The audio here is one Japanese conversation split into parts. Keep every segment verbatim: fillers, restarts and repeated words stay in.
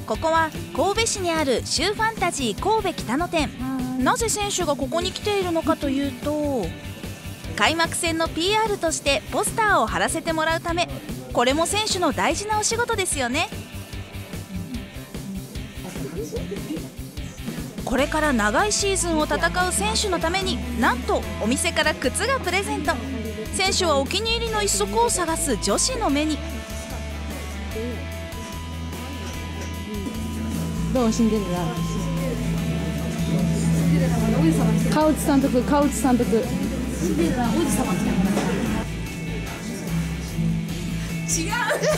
ここは神戸市にあるシューファンタジー神戸北野店。なぜ選手がここに来ているのかというと、開幕戦の ピーアール としてポスターを貼らせてもらうため。これも選手の大事なお仕事ですよね。これから長いシーズンを戦う選手のために、なんとお店から靴がプレゼント。選手はお気に入りの一足を探す女子の目に。 どうシンデレラ。川内さんとく川内さんとく。シンデレラ王子様来た。違う。違う。違う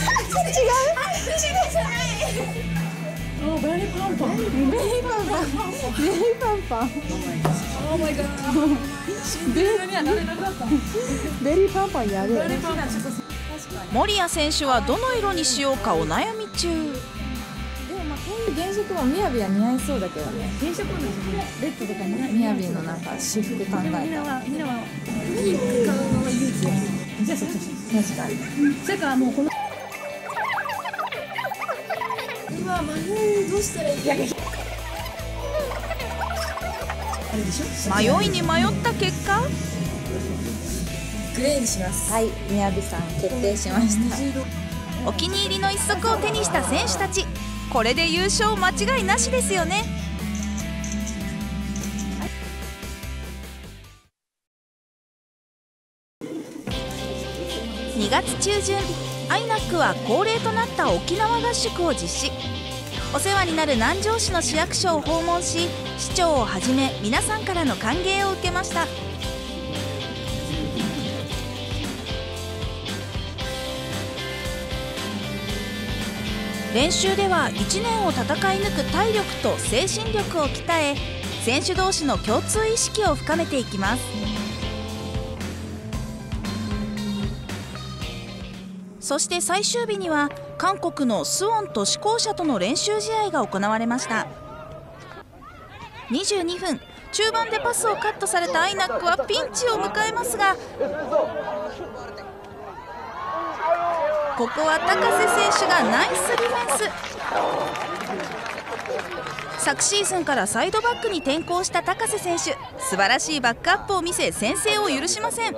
じゃない。おベリーパンパン。ベリーパンパン。ベリーパンパン。Oh my god。シンデレラにはなれなかった。ベリーパンパンやる。 守谷選手はどの色にしようかお悩み中。 こういう原色もみやびは似合いそうだけどね。原色もレッドとかみやびのなんか私服考えた。みんなはみんなはピンク買うのが唯一。じゃあそっち確かに。それからもうこの。うわ迷いどうしたらいい。あれでしょ。 迷いに迷った結果。 グレーにします。はい、みやびさん決定しました。 お気に入りの一足を手にした選手たち。これで優勝間違いなしですよね。にがつ中旬、アイナックは恒例となった沖縄合宿を実施。お世話になる南城市の市役所を訪問し、市長をはじめ皆さんからの歓迎を受けました。練習ではいちねんを戦い抜く体力と精神力を鍛え、選手同士の共通意識を深めていきます。そして最終日には韓国のスウォン都市校舎との練習試合が行われました。にじゅうにふん、中盤でパスをカットされたアイナックはピンチを迎えますが、ここは高瀬選手がナイスディフェンス。昨シーズンからサイドバックに転向した高瀬選手、素晴らしいバックアップを見せ先制を許しません。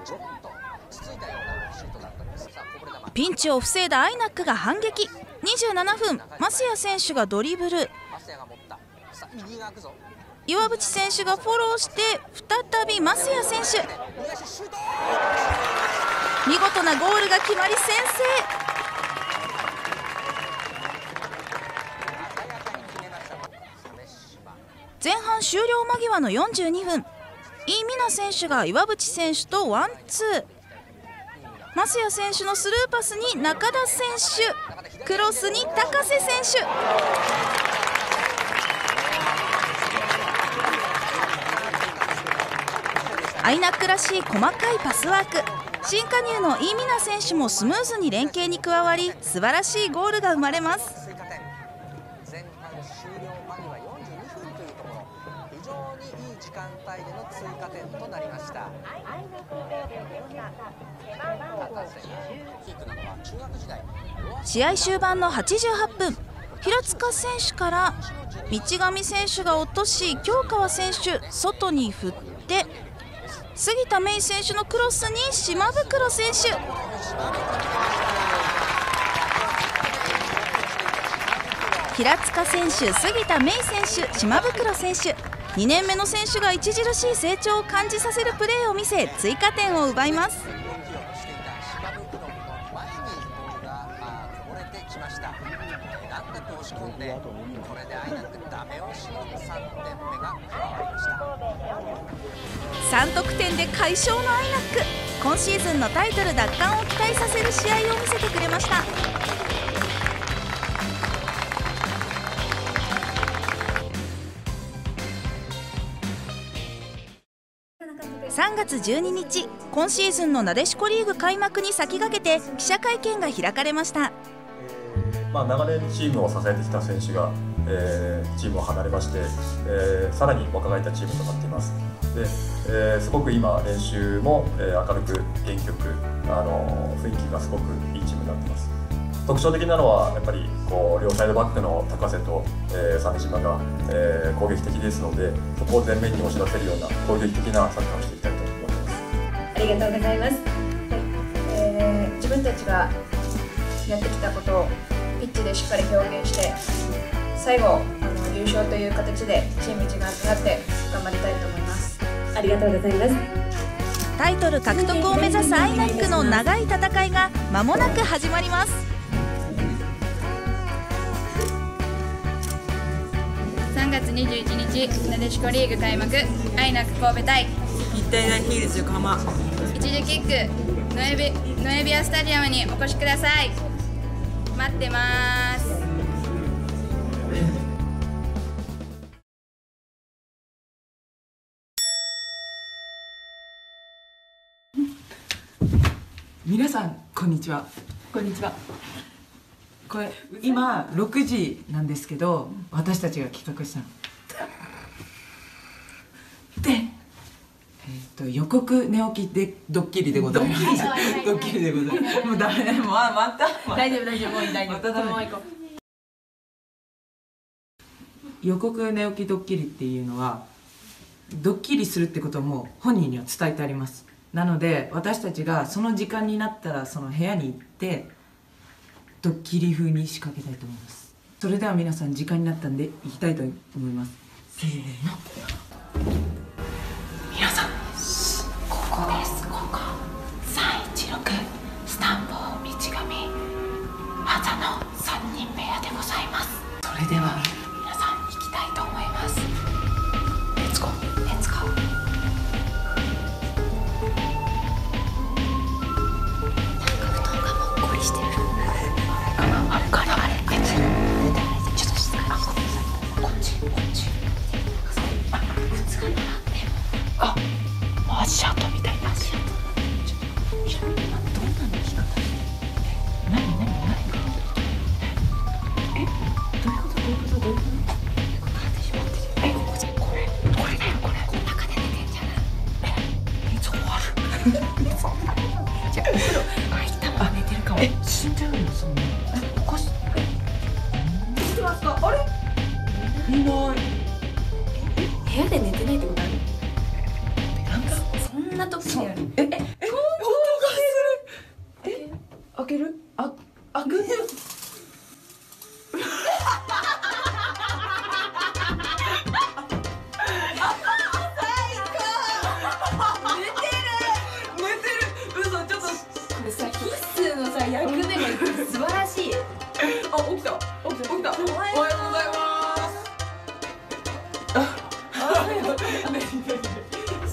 ピンチを防いだアイナックが反撃。にじゅうななふん、増谷選手がドリブル。岩渕選手がフォローして再び増谷選手。見事なゴールが決まり先制。前半終了間際のよんじゅうにふん、イ・ミナ選手が岩渕選手とワンツー。増谷選手のスルーパスに中田選手、クロスに高瀬選手。アイナックらしい細かいパスワーク。新加入のイ・ミナ選手もスムーズに連携に加わり、素晴らしいゴールが生まれます。 前半終了間際よんじゅうにふんというところ、非常にいい時間帯での追加点となりました。 試合終盤のはちじゅうはっぷん、平塚選手から道上選手が落とし、京川選手外に振って、杉田芽衣選手のクロスに島袋選手。平塚選手、杉田芽衣選手、島袋選手、にねんめの選手が著しい成長を感じさせるプレーを見せ、追加点を奪います。さんとくてんで快勝のアイナック。今シーズンのタイトル奪還を期待させる試合を見せてくれました。さんがつじゅうににち、今シーズンのなでしこリーグ開幕に先駆けて記者会見が開かれました。 まあ、長年チームを支えてきた選手が、えー、チームを離れまして、えー、さらに若返ったチームとなっています。で、えー、すごく今練習も、えー、明るく元気よく、あのー、雰囲気がすごくいいチームになっています。 特徴的なのはやっぱりこう両サイドバックの高瀬と、えー、鮫島が、えー、攻撃的ですので、そこを前面に押し出せるような攻撃的なサッカーをしていきたいと思います。 ありがとうございます。えー、自分たちがやってきたことをピッチでしっかり表現して、最後あの優勝という形でチーム一丸となって頑張りたいと思います。ありがとうございます。 タイトル獲得を目指すアイナックの長い戦いが間もなく始まります。 さんがつにじゅういちにち、なでしこリーグ開幕、アイナック神戸対日体大ヒールズ横浜。 一時キック、ノエビ、ノエビアスタジアムにお越しください。待ってます。 皆さんこんにちは。こんにちは。これ今ろくじなんですけど、私たちが企画したので、えー、と予告寝起きでドッキリでございます。ドッキリでございます。もうダメ、もうまた大丈夫大丈夫、もういい大丈夫。 またダメ。 もう行こ予告寝起きドッキリっていうのは、ドッキリするってことも本人には伝えてあります。なので私たちがその時間になったらその部屋に行ってドッキリ風に仕掛けたいと思います。それでは皆さん時間になったんで行きたいと思います。せーの。皆さんここです。ここさんいちろくスタンプ道上朝のさんにん部屋でございます。それでは皆さん行きたいと思います。レッツゴー、レッツゴー。足跡みたいな足跡。ちょっとどんなの着方してる？え、何何何？え、どういうことどういうことどういうこと？私持ってる。え、ここじゃこれこれだよこれ。中で寝てんじゃない？え、いつ終わる？そんな。じゃあお風呂入ったまま寝てるかも。え、死んじゃうのそんな。え、おかしい。寝てますか？あれ？いない。部屋で寝てないってことある？そんな時にやる。え、え、音がする。え、開ける？あ、開く。 役目が素晴らしい。 あ、起きた。起きた。起きた。おはようございます。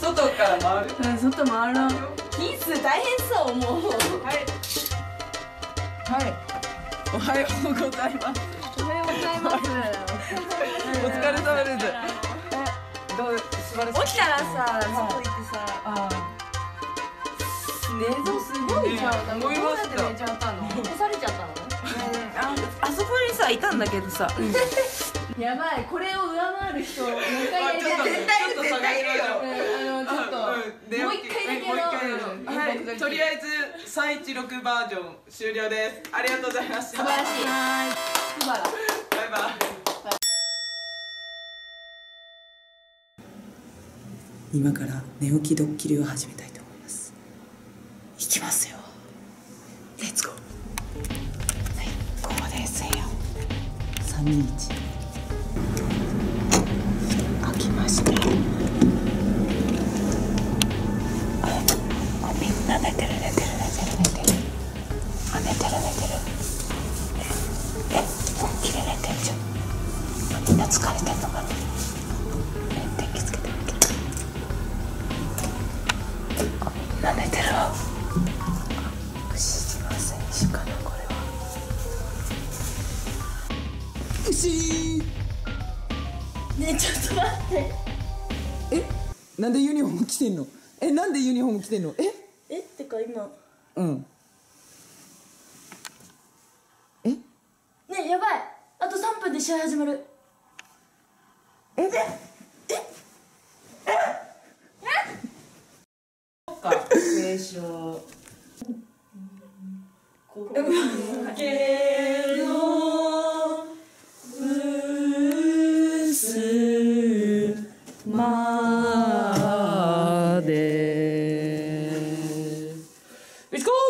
外から回る。 う。うん、外回らん。 キス大変そうもう。 はい。はい。おはようございます。 おはようございます。 お疲れ様です。え、どう素晴らしい。 起きたらさ、外行ってさ、 あ寝相すごいじゃん。 思いました。 どうやって寝ちゃったの？干されちゃったの？ あ、あそこにさいたんだけどさ。 やばい、これを上回る人もう一回やりたい。 絶対いる絶対いるよ。 あのちょっともう一回だけの。 はい、とりあえずさんいちろくバージョン終了です。ありがとうございました。 素晴らしい。素晴らしい。 バイバイ。今から寝起きドッキリを始めたいと思います。いきますよ。レッツゴー。はい、ここですよ。さんにいち。開きました。あ、あ、みんな寝てる寝てる寝てる寝てる。あ、寝てる寝てる。え、え、本気で寝てんじゃん。あ、みんな疲れてんのかな。え、電気つけてる。あ、みんな寝てるわ。不思議な選手かなこれは。うしー。 ねえちょっと待って。 え、なんでユニフォーム着てんの？え、なんでユニフォーム着てんの？え、 えってか今。 うん。え、 ねえやばい。あとさんぷんで試合始まる。 え、え、え、 そっか。軽症。 けのうすまで。Let's go!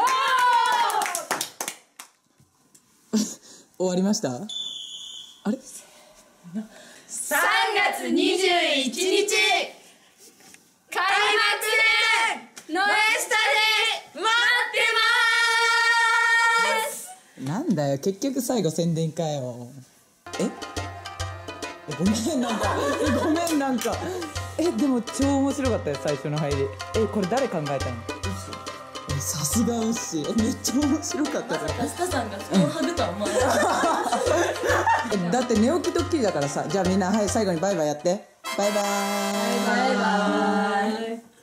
終わりました？あれ？ さんがつにじゅういちにち開幕戦ノエスタで待ってまーす。 なんだよ、結局最後宣伝かよ。え？えごめんなんかえごめんなんかえでも超面白かったよ最初の入り。えこれ誰考えたの？えさすがウッシー。えめっちゃ面白かったから。 スタさんが布団はぐとは思わなかった。 だって寝起きドッキリだからさ。じゃあみんなはい最後にバイバイやって。バイバーイ。 バイバイ。